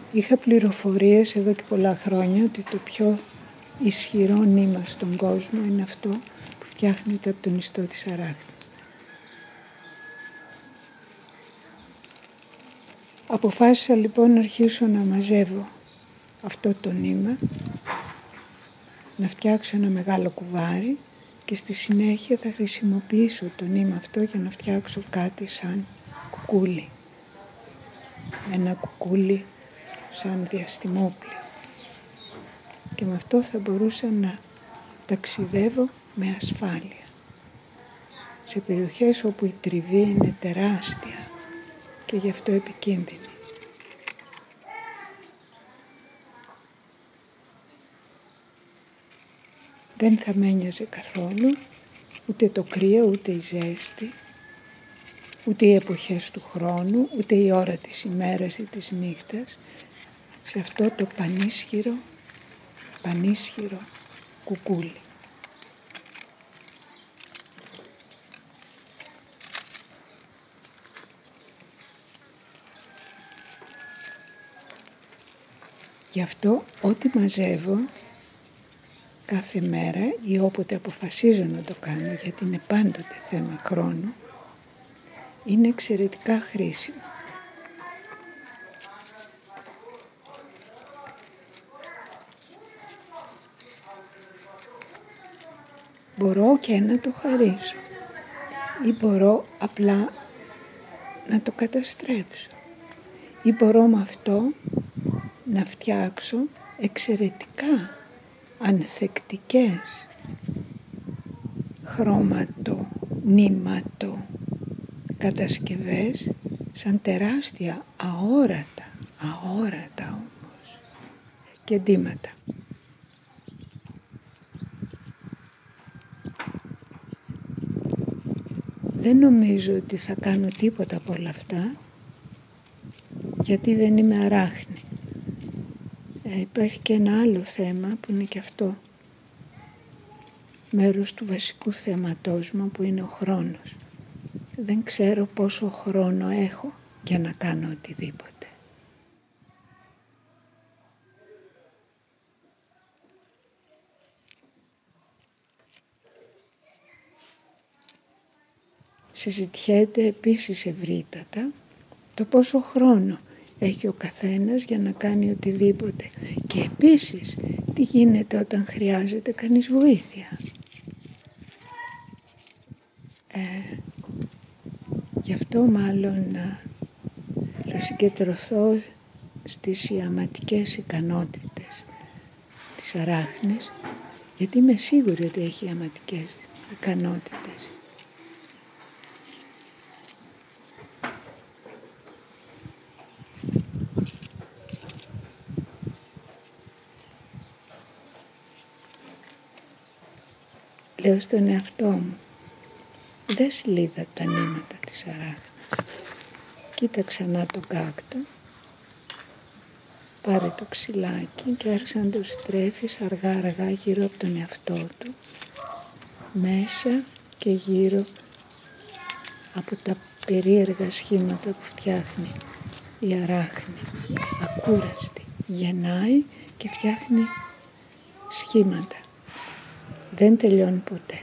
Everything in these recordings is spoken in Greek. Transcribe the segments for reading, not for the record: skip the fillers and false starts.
Είχα πληροφορίες εδώ και πολλά χρόνια ότι το πιο ισχυρό νήμα στον κόσμο είναι αυτό που φτιάχνεται από τον ιστό της αράχνης. Αποφάσισα λοιπόν να αρχίσω να μαζεύω αυτό το νήμα, να φτιάξω ένα μεγάλο κουβάρι και στη συνέχεια θα χρησιμοποιήσω το νήμα αυτό για να φτιάξω κάτι σαν κουκούλι. Ένα κουκούλι σαν διαστημόπλαιο. Και με αυτό θα μπορούσα να ταξιδεύω με ασφάλεια. Σε περιοχές όπου η τριβή είναι τεράστια και γι' αυτό επικίνδυνη. Δεν θα με ένοιαζε καθόλου ούτε το κρύο, ούτε η ζέστη, ούτε οι εποχές του χρόνου, ούτε η ώρα της ημέρας ή της νύχτας, σε αυτό το πανίσχυρο κουκούλι. Γι' αυτό ό,τι μαζεύω κάθε μέρα ή όποτε αποφασίζω να το κάνω, γιατί είναι πάντοτε θέμα χρόνου, είναι εξαιρετικά χρήσιμο. Μπορώ και να το χαρίσω ή μπορώ απλά να το καταστρέψω ή μπορώ με αυτό να φτιάξω εξαιρετικά ανθεκτικές νήματο κατασκευές σαν τεράστια αόρατα όμως και ντύματα. Δεν νομίζω ότι θα κάνω τίποτα από όλα αυτά γιατί δεν είμαι αράχνη. Υπάρχει και ένα άλλο θέμα που είναι και αυτό μέρος του βασικού θέματός μου που είναι ο χρόνος. Δεν ξέρω πόσο χρόνο έχω για να κάνω οτιδήποτε. Συζητιέται επίσης ευρύτατα το πόσο χρόνο έχει ο καθένας για να κάνει οτιδήποτε και επίσης τι γίνεται όταν χρειάζεται κανείς βοήθεια. Γι' αυτό μάλλον θα συγκεντρωθώ στις ιαματικές ικανότητες της αράχνης, γιατί είμαι σίγουρη ότι έχει ιαματικές ικανότητες. Λέω στον εαυτό μου, δες λίγα τα νήματα της αράχνης. Κοίτα ξανά τον κάκτο, πάρε το ξυλάκι και άρχισε να το στρέφεις αργά γύρω από τον εαυτό του, μέσα και γύρω από τα περίεργα σχήματα που φτιάχνει η αράχνη. Ακούραστη, γεννάει και φτιάχνει σχήματα. Δεν τελειώνει ποτέ.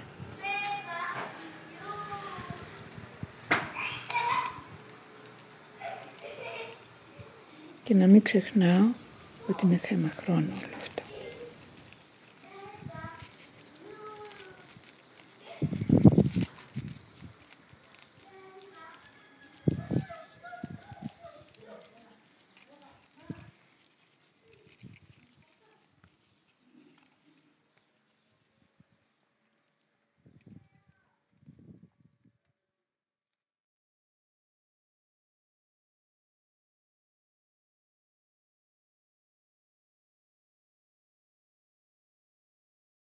Και να μην ξεχνάω ότι είναι θέμα χρόνου όλο αυτό.